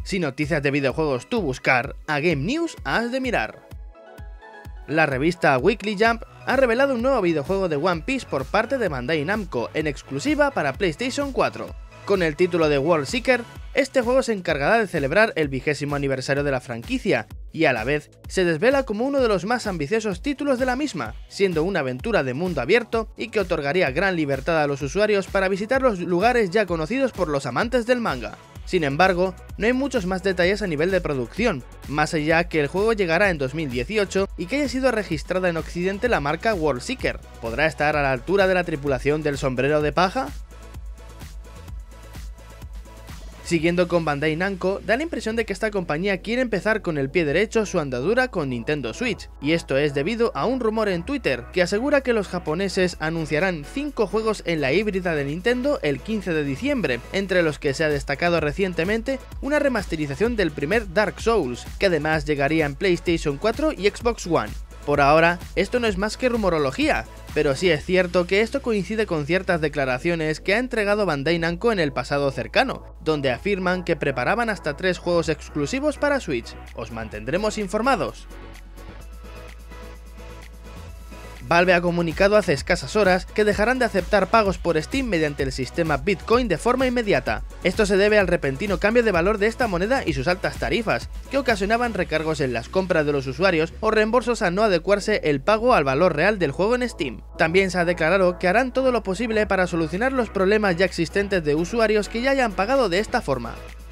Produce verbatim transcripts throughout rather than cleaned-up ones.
Si noticias de videojuegos tú buscar, a Game News has de mirar. La revista Weekly Jump ha revelado un nuevo videojuego de One Piece por parte de Bandai Namco, en exclusiva para PlayStation cuatro. Con el título de World Seeker, este juego se encargará de celebrar el vigésimo aniversario de la franquicia, y a la vez se desvela como uno de los más ambiciosos títulos de la misma, siendo una aventura de mundo abierto y que otorgaría gran libertad a los usuarios para visitar los lugares ya conocidos por los amantes del manga. Sin embargo, no hay muchos más detalles a nivel de producción, más allá que el juego llegará en dos mil dieciocho y que haya sido registrada en Occidente la marca World Seeker. ¿Podrá estar a la altura de la tripulación del sombrero de paja? Siguiendo con Bandai Namco, da la impresión de que esta compañía quiere empezar con el pie derecho su andadura con Nintendo Switch, y esto es debido a un rumor en Twitter que asegura que los japoneses anunciarán cinco juegos en la híbrida de Nintendo el quince de diciembre, entre los que se ha destacado recientemente una remasterización del primer Dark Souls, que además llegaría en PlayStation cuatro y Xbox One. Por ahora, esto no es más que rumorología, pero sí es cierto que esto coincide con ciertas declaraciones que ha entregado Bandai Namco en el pasado cercano, donde afirman que preparaban hasta tres juegos exclusivos para Switch. Os mantendremos informados. Valve ha comunicado hace escasas horas que dejarán de aceptar pagos por Steam mediante el sistema Bitcoin de forma inmediata. Esto se debe al repentino cambio de valor de esta moneda y sus altas tarifas, que ocasionaban recargos en las compras de los usuarios o reembolsos al no adecuarse el pago al valor real del juego en Steam. También se ha declarado que harán todo lo posible para solucionar los problemas ya existentes de usuarios que ya hayan pagado de esta forma.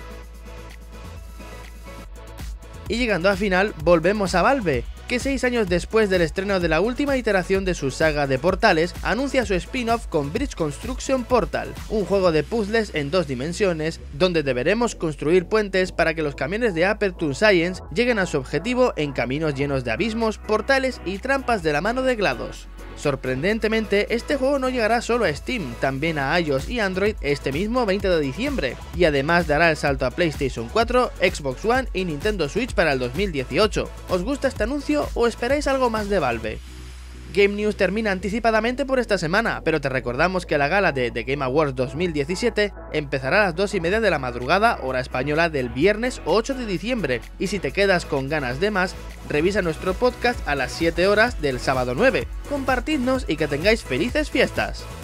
Y llegando al final, volvemos a Valve, que seis años después del estreno de la última iteración de su saga de portales, anuncia su spin-off con Bridge Construction Portal, un juego de puzzles en dos dimensiones, donde deberemos construir puentes para que los camiones de Aperture Science lleguen a su objetivo en caminos llenos de abismos, portales y trampas de la mano de GLaDOS. Sorprendentemente, este juego no llegará solo a Steam, también a iOS y Android este mismo veinte de diciembre, y además dará el salto a PlayStation cuatro, Xbox One y Nintendo Switch para el dos mil dieciocho. ¿Os gusta este anuncio o esperáis algo más de Valve? Game News termina anticipadamente por esta semana, pero te recordamos que la gala de The Game Awards dos mil diecisiete empezará a las dos y media de la madrugada, hora española, del viernes ocho de diciembre, y si te quedas con ganas de más, revisa nuestro podcast a las siete horas del sábado nueve. Compartidnos y que tengáis felices fiestas.